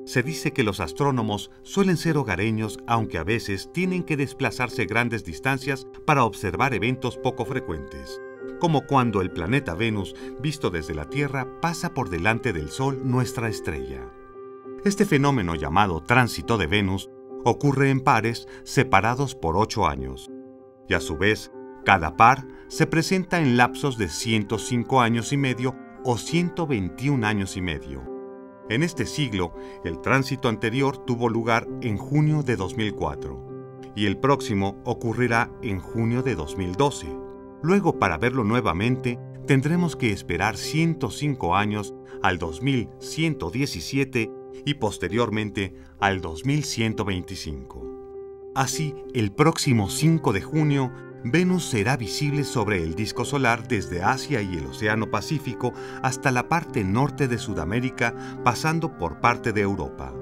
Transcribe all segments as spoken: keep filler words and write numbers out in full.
Se dice que los astrónomos suelen ser hogareños, aunque a veces tienen que desplazarse grandes distancias para observar eventos poco frecuentes, como cuando el planeta Venus, visto desde la Tierra, pasa por delante del Sol, nuestra estrella. Este fenómeno, llamado tránsito de Venus, ocurre en pares separados por ocho años, y a su vez, cada par se presenta en lapsos de ciento cinco años y medio o ciento veintiún años y medio. En este siglo, el tránsito anterior tuvo lugar en junio de dos mil cuatro, y el próximo ocurrirá en junio de dos mil doce. Luego, para verlo nuevamente, tendremos que esperar ciento cinco años al dos mil ciento diecisiete y posteriormente al dos mil ciento veinticinco. Así, el próximo cinco de junio, Venus será visible sobre el disco solar desde Asia y el Océano Pacífico hasta la parte norte de Sudamérica, pasando por parte de Europa.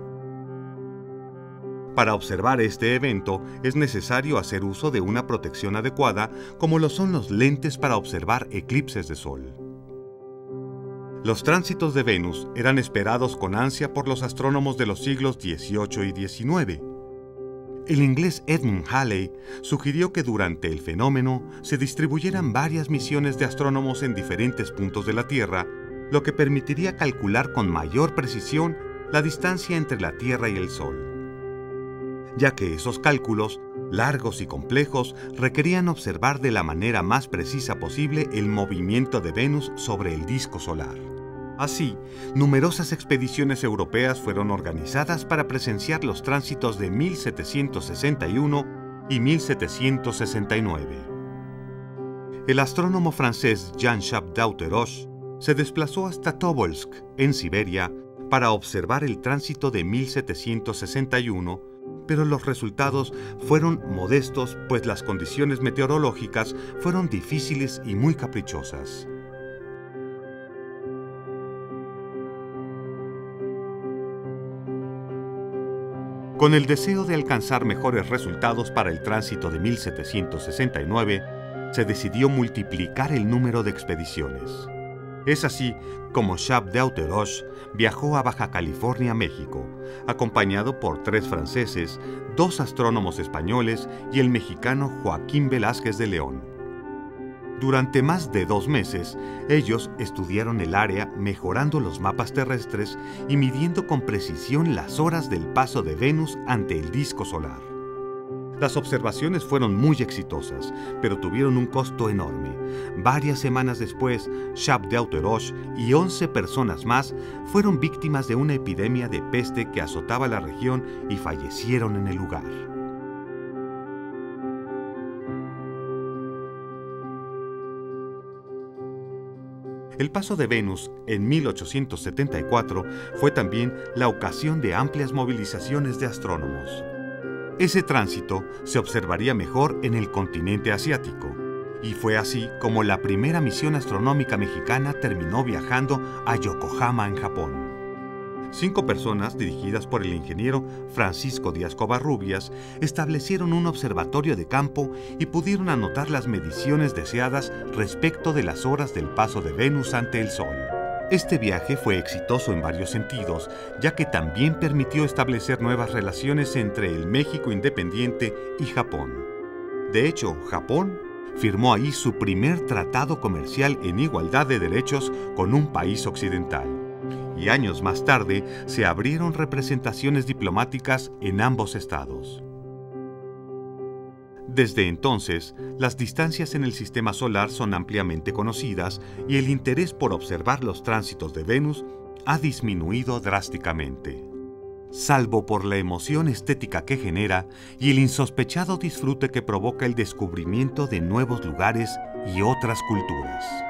Para observar este evento es necesario hacer uso de una protección adecuada, como lo son los lentes para observar eclipses de sol. Los tránsitos de Venus eran esperados con ansia por los astrónomos de los siglos dieciocho y diecinueve. El inglés Edmund Halley sugirió que durante el fenómeno se distribuyeran varias misiones de astrónomos en diferentes puntos de la Tierra, lo que permitiría calcular con mayor precisión la distancia entre la Tierra y el Sol, ya que esos cálculos, largos y complejos, requerían observar de la manera más precisa posible el movimiento de Venus sobre el disco solar. Así, numerosas expediciones europeas fueron organizadas para presenciar los tránsitos de mil setecientos sesenta y uno y mil setecientos sesenta y nueve. El astrónomo francés Jean-Jacques Dauteroche se desplazó hasta Tobolsk, en Siberia, para observar el tránsito de mil setecientos sesenta y uno, pero los resultados fueron modestos, pues las condiciones meteorológicas fueron difíciles y muy caprichosas. Con el deseo de alcanzar mejores resultados para el tránsito de mil setecientos sesenta y nueve, se decidió multiplicar el número de expediciones. Es así como Jacques Dauteroche viajó a Baja California, México, acompañado por tres franceses, dos astrónomos españoles y el mexicano Joaquín Velázquez de León. Durante más de dos meses, ellos estudiaron el área mejorando los mapas terrestres y midiendo con precisión las horas del paso de Venus ante el disco solar. Las observaciones fueron muy exitosas, pero tuvieron un costo enorme. Varias semanas después, Jacques Dauteroche y once personas más fueron víctimas de una epidemia de peste que azotaba la región y fallecieron en el lugar. El paso de Venus en mil ochocientos setenta y cuatro fue también la ocasión de amplias movilizaciones de astrónomos. Ese tránsito se observaría mejor en el continente asiático, y fue así como la primera misión astronómica mexicana terminó viajando a Yokohama, en Japón. Cinco personas, dirigidas por el ingeniero Francisco Díaz Covarrubias, establecieron un observatorio de campo y pudieron anotar las mediciones deseadas respecto de las horas del paso de Venus ante el Sol. Este viaje fue exitoso en varios sentidos, ya que también permitió establecer nuevas relaciones entre el México independiente y Japón. De hecho, Japón firmó ahí su primer tratado comercial en igualdad de derechos con un país occidental. Y años más tarde se abrieron representaciones diplomáticas en ambos estados. Desde entonces, las distancias en el sistema solar son ampliamente conocidas y el interés por observar los tránsitos de Venus ha disminuido drásticamente, salvo por la emoción estética que genera y el insospechado disfrute que provoca el descubrimiento de nuevos lugares y otras culturas.